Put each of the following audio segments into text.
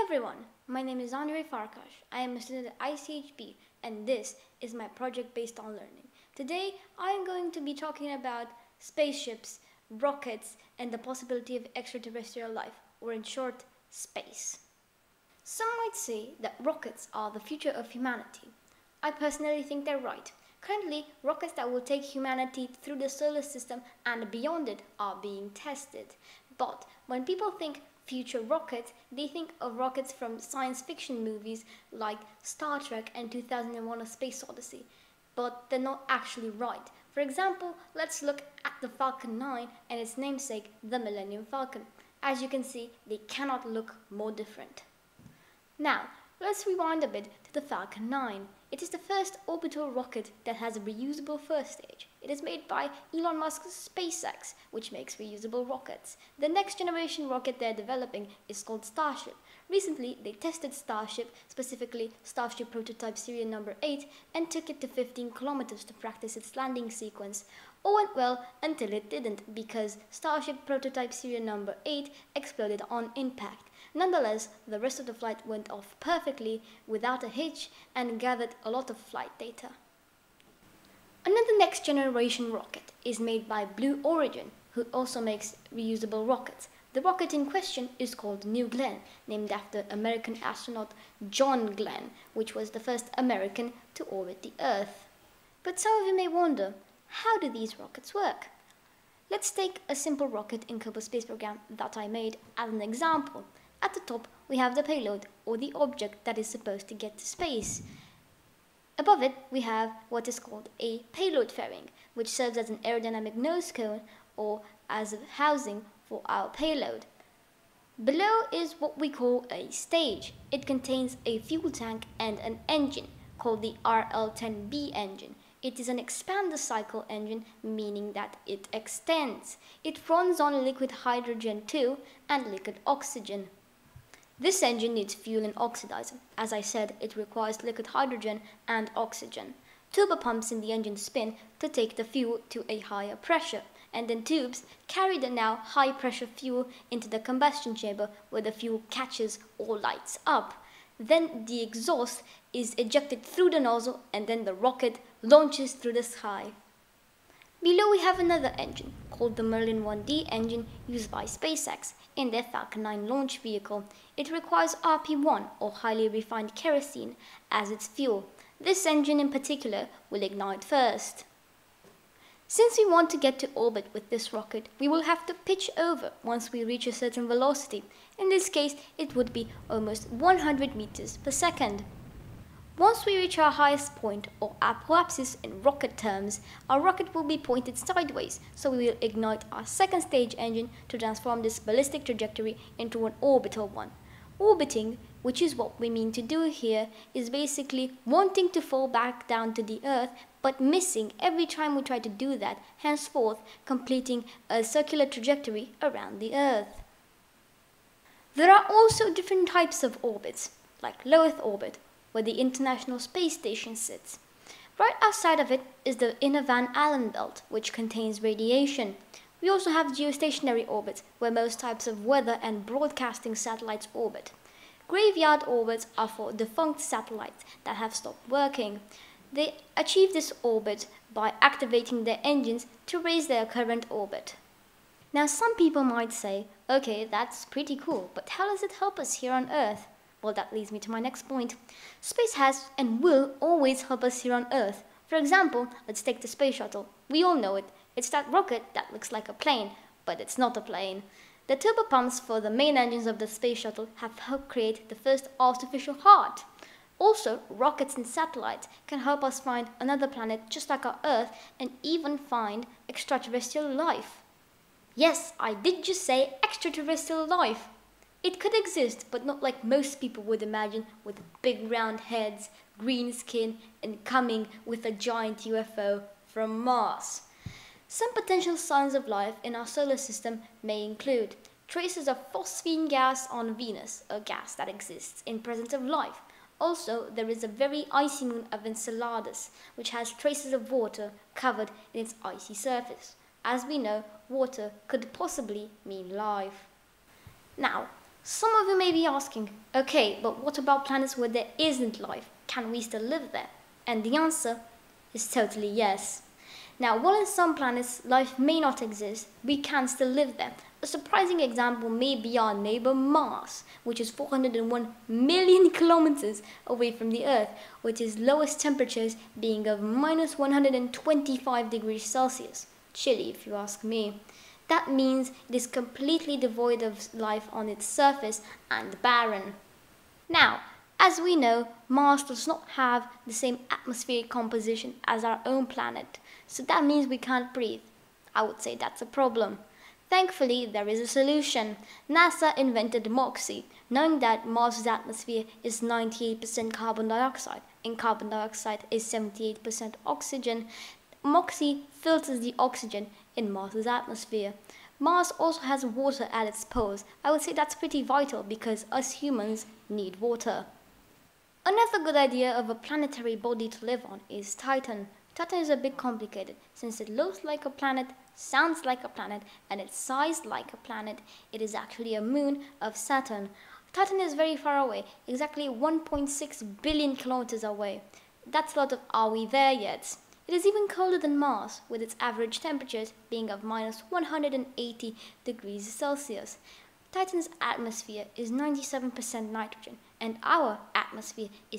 everyone, my name is Andre Farkash. I am a student at ICHB and this is my project based on learning. Today I am going to be talking about spaceships, rockets and the possibility of extraterrestrial life, or in short, space. Some might say that rockets are the future of humanity. I personally think they're right. Currently, rockets that will take humanity through the solar system and beyond it are being tested. But when people think future rockets, they think of rockets from science fiction movies like Star Trek and 2001: A Space Odyssey. But they're not actually right. For example, let's look at the Falcon 9 and its namesake, the Millennium Falcon. As you can see, they cannot look more different. Now, let's rewind a bit to the Falcon 9. It is the first orbital rocket that has a reusable first stage. It is made by Elon Musk's SpaceX, which makes reusable rockets. The next generation rocket they're developing is called Starship. Recently, they tested Starship, specifically Starship prototype serial number 8, and took it to 15 kilometers to practice its landing sequence. All went well until it didn't, because Starship prototype serial number 8 exploded on impact. Nonetheless, the rest of the flight went off perfectly without a hitch and gathered a lot of flight data. Another next generation rocket is made by Blue Origin, who also makes reusable rockets. The rocket in question is called New Glenn, named after American astronaut John Glenn, which was the first American to orbit the Earth. But some of you may wonder, how do these rockets work? Let's take a simple rocket in Kerbal Space Program that I made as an example. At the top, we have the payload, or the object that is supposed to get to space. Above it, we have what is called a payload fairing, which serves as an aerodynamic nose cone or as a housing for our payload. Below is what we call a stage. It contains a fuel tank and an engine called the RL-10B engine. It is an expander cycle engine, meaning that it extends. It runs on liquid hydrogen too and liquid oxygen. This engine needs fuel and oxidizer. As I said, it requires liquid hydrogen and oxygen. Turbo pumps in the engine spin to take the fuel to a higher pressure, and then tubes carry the now high pressure fuel into the combustion chamber where the fuel catches or lights up. Then the exhaust is ejected through the nozzle and then the rocket launches through the sky. Below we have another engine called the Merlin 1D engine used by SpaceX in their Falcon 9 launch vehicle. It requires RP-1 or highly refined kerosene as its fuel. This engine in particular will ignite first. Since we want to get to orbit with this rocket, we will have to pitch over once we reach a certain velocity. In this case, it would be almost 100 meters per second. Once we reach our highest point, or apoapsis in rocket terms, our rocket will be pointed sideways, so we will ignite our second stage engine to transform this ballistic trajectory into an orbital one. Orbiting, which is what we mean to do here, is basically wanting to fall back down to the Earth, but missing every time we try to do that, henceforth completing a circular trajectory around the Earth. There are also different types of orbits, like low Earth orbit, where the International Space Station sits. Right outside of it is the inner Van Allen belt, which contains radiation. We also have geostationary orbits, where most types of weather and broadcasting satellites orbit. Graveyard orbits are for defunct satellites that have stopped working. They achieve this orbit by activating their engines to raise their current orbit. Now some people might say, okay, that's pretty cool, but how does it help us here on Earth? Well, that leads me to my next point. Space has and will always help us here on Earth. For example, let's take the space shuttle. We all know it. It's that rocket that looks like a plane, but it's not a plane. The turbo pumps for the main engines of the space shuttle have helped create the first artificial heart. Also, rockets and satellites can help us find another planet just like our Earth and even find extraterrestrial life. Yes, I did just say extraterrestrial life. It could exist, but not like most people would imagine, with big round heads, green skin, and coming with a giant UFO from Mars. Some potential signs of life in our solar system may include traces of phosphine gas on Venus, a gas that exists in presence of life. Also, there is a very icy moon of Enceladus, which has traces of water covered in its icy surface. As we know, water could possibly mean life. Now, Some of you may be asking, okay, but what about planets where there isn't life? Can we still live there? And the answer is totally yes. Now, while on some planets life may not exist, we can still live there. A surprising example may be our neighbor Mars, which is 401 million kilometers away from the Earth, with its lowest temperatures being of minus 125 degrees Celsius. Chilly, if you ask me. That means it is completely devoid of life on its surface and barren. Now, as we know, Mars does not have the same atmospheric composition as our own planet, so that means we can't breathe. I would say that's a problem. Thankfully, there is a solution. NASA invented MOXIE, knowing that Mars' atmosphere is 98% carbon dioxide and carbon dioxide is 78% oxygen. MOXIE filters the oxygen in Mars' atmosphere. Mars also has water at its poles. I would say that's pretty vital because us humans need water. Another good idea of a planetary body to live on is Titan. Titan is a bit complicated since it looks like a planet, sounds like a planet, and it's sized like a planet. It is actually a moon of Saturn. Titan is very far away, exactly 1.6 billion kilometers away. That's a lot of "are we there yet?" It is even colder than Mars, with its average temperatures being of minus 180 degrees Celsius. Titan's atmosphere is 97% nitrogen, and our atmosphere is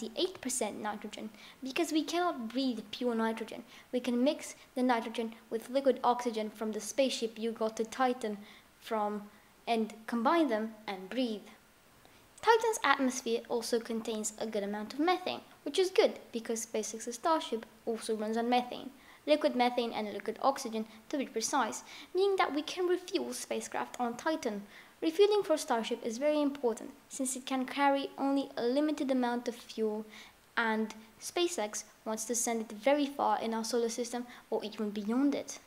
78% nitrogen. Because we cannot breathe pure nitrogen, we can mix the nitrogen with liquid oxygen from the spaceship you got to Titan from and combine them and breathe. Titan's atmosphere also contains a good amount of methane, which is good because SpaceX's Starship also runs on methane. Liquid methane and liquid oxygen to be precise, meaning that we can refuel spacecraft on Titan. Refueling for Starship is very important since it can carry only a limited amount of fuel and SpaceX wants to send it very far in our solar system or even beyond it.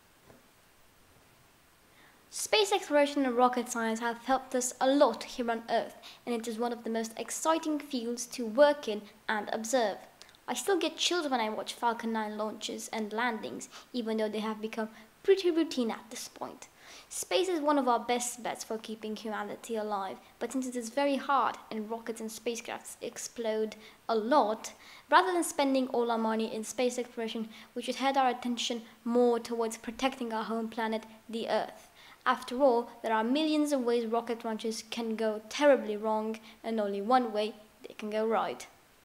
Space exploration and rocket science have helped us a lot here on Earth, and it is one of the most exciting fields to work in and observe. I still get chills when I watch Falcon 9 launches and landings, even though they have become pretty routine at this point. Space is one of our best bets for keeping humanity alive, but since it is very hard and rockets and spacecrafts explode a lot, rather than spending all our money in space exploration, we should head our attention more towards protecting our home planet, the Earth. After all, there are millions of ways rocket launches can go terribly wrong, and only one way they can go right.